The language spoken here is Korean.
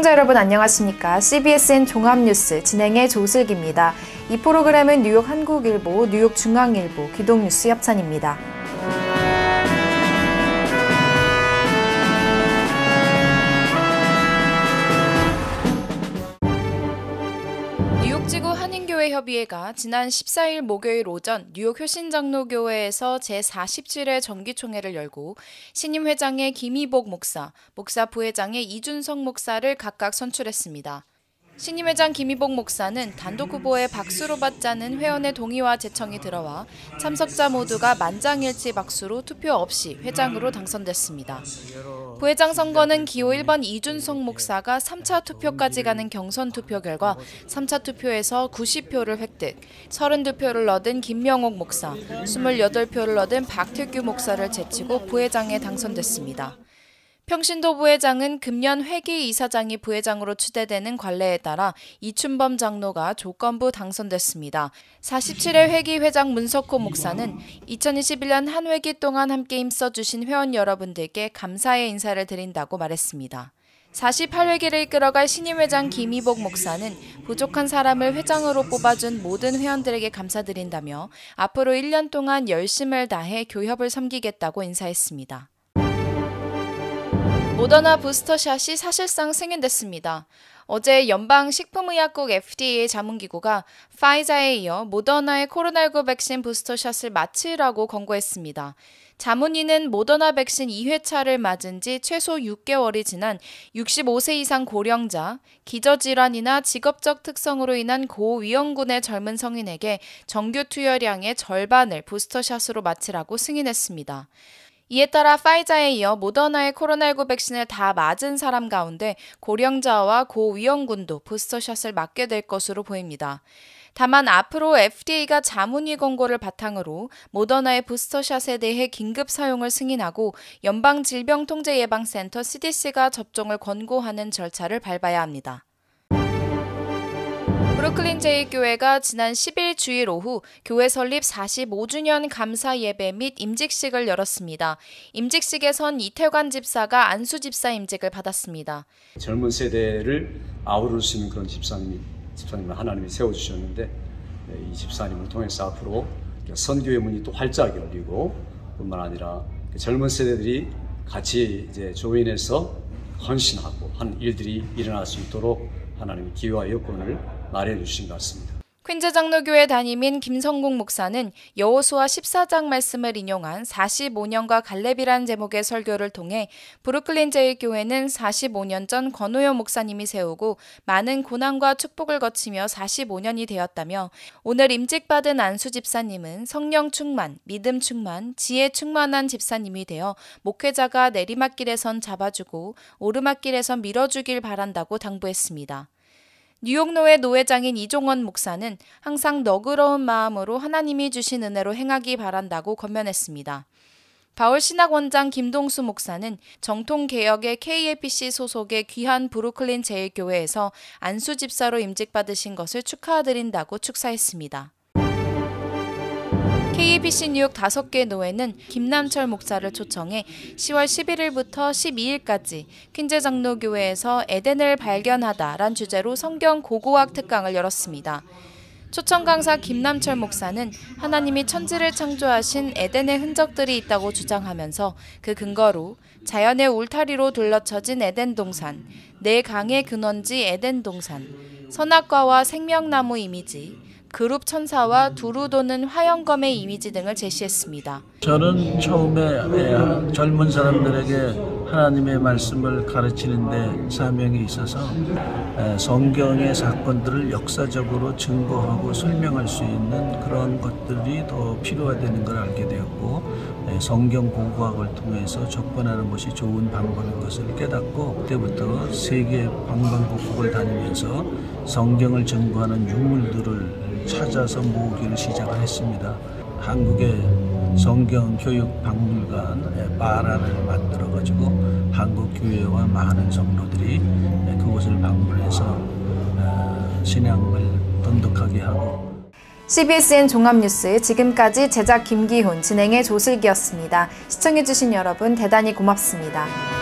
시청자 여러분 안녕하십니까? CBSN 종합뉴스 진행의 조슬기입니다. 이 프로그램은 뉴욕 한국일보, 뉴욕 중앙일보, 기동뉴스 협찬입니다. 뉴욕지구 한인교회협의회가 지난 14일 목요일 오전 뉴욕 효신장로교회에서 제47회 정기총회를 열고 신임 회장의 김희복 목사, 목사 부회장의 이준석 목사를 각각 선출했습니다. 신임 회장 김희복 목사는 단독 후보에 박수로 받자는 회원의 동의와 제청이 들어와 참석자 모두가 만장일치 박수로 투표 없이 회장으로 당선됐습니다. 부회장 선거는 기호 1번 이준석 목사가 3차 투표까지 가는 경선 투표 결과 3차 투표에서 90표를 획득, 32표를 얻은 김명옥 목사, 28표를 얻은 박태규 목사를 제치고 부회장에 당선됐습니다. 평신도 부회장은 금년 회기 이사장이 부회장으로 추대되는 관례에 따라 이춘범 장로가 조건부 당선됐습니다. 47회 회기 회장 문석호 목사는 2021년 한 회기 동안 함께 힘써주신 회원 여러분들께 감사의 인사를 드린다고 말했습니다. 48회기를 이끌어갈 신임 회장 김희복 목사는 부족한 사람을 회장으로 뽑아준 모든 회원들에게 감사드린다며 앞으로 1년 동안 열심을 다해 교협을 섬기겠다고 인사했습니다. 모더나 부스터샷이 사실상 승인됐습니다. 어제 연방식품의약국 FDA 자문기구가 파이자에 이어 모더나의 코로나19 백신 부스터샷을 마치라고 권고했습니다. 자문위는 모더나 백신 2회차를 맞은 지 최소 6개월이 지난 65세 이상 고령자, 기저질환이나 직업적 특성으로 인한 고위험군의 젊은 성인에게 정규 투여량의 절반을 부스터샷으로 마치라고 승인했습니다. 이에 따라 파이자에 이어 모더나의 코로나19 백신을 다 맞은 사람 가운데 고령자와 고위험군도 부스터샷을 맞게 될 것으로 보입니다. 다만 앞으로 FDA가 자문위 권고를 바탕으로 모더나의 부스터샷에 대해 긴급 사용을 승인하고 연방질병통제예방센터 CDC가 접종을 권고하는 절차를 밟아야 합니다. 브루클린 제1교회가 지난 10일 주일 오후 교회 설립 45주년 감사 예배 및 임직식을 열었습니다. 임직식에선 이태관 집사가 안수 집사 임직을 받았습니다. 젊은 세대를 아우를 수 있는 그런 집사님을 하나님이 세워주셨는데 이 집사님을 통해서 앞으로 선교의 문이 또 활짝 열리고 뿐만 아니라 젊은 세대들이 같이 이제 조인해서 헌신하고 하는 일들이 일어날 수 있도록 하나님이 기회와 여건을 마련해 주신 것 같습니다. 퀸즈 장로교회 담임인 김성국 목사는 여호수아 14장 말씀을 인용한 45년과 갈렙이란 제목의 설교를 통해 브루클린 제1교회는 45년 전 권호연 목사님이 세우고 많은 고난과 축복을 거치며 45년이 되었다며 오늘 임직받은 안수 집사님은 성령 충만, 믿음 충만, 지혜 충만한 집사님이 되어 목회자가 내리막길에선 잡아주고 오르막길에선 밀어주길 바란다고 당부했습니다. 뉴욕노회 노회장인 이종원 목사는 항상 너그러운 마음으로 하나님이 주신 은혜로 행하기 바란다고 권면했습니다. 바울신학원장 김동수 목사는 정통개혁의 KAPC 소속의 귀한 브루클린 제1교회에서 안수 집사로 임직받으신 것을 축하드린다고 축사했습니다. KAPC 뉴욕 5개 노회는 김남철 목사를 초청해 10월 11일부터 12일까지 퀸즈 장로교회에서 에덴을 발견하다란 주제로 성경 고고학 특강을 열었습니다. 초청 강사 김남철 목사는 하나님이 천지를 창조하신 에덴의 흔적들이 있다고 주장하면서 그 근거로 자연의 울타리로 둘러쳐진 에덴 동산, 네 강의 근원지 에덴 동산, 선악과와 생명나무 이미지, 그룹 천사와 두루 도는 화영검의 이미지 등을 제시했습니다. 저는 처음에 젊은 사람들에게 하나님의 말씀을 가르치는 데 사명이 있어서 성경의 사건들을 역사적으로 증거하고 설명할 수 있는 그런 것들이 더 필요하다는 걸 알게 되었고 성경 고고학을 통해서 접근하는 것이 좋은 방법인 것을 깨닫고 그때부터 세계 방방곡곡을 다니면서 성경을 증거하는 유물들을 찾아서 모으기를 시작을 했습니다. 한국의 성경교육박물관 바라를 만들어가지고 한국 교회와 많은 성도들이 그곳을 방문해서 신앙을 돈독하게 하고. CBSN 종합뉴스 지금까지 제작 김기훈, 진행의 조슬기였습니다. 시청해주신 여러분 대단히 고맙습니다.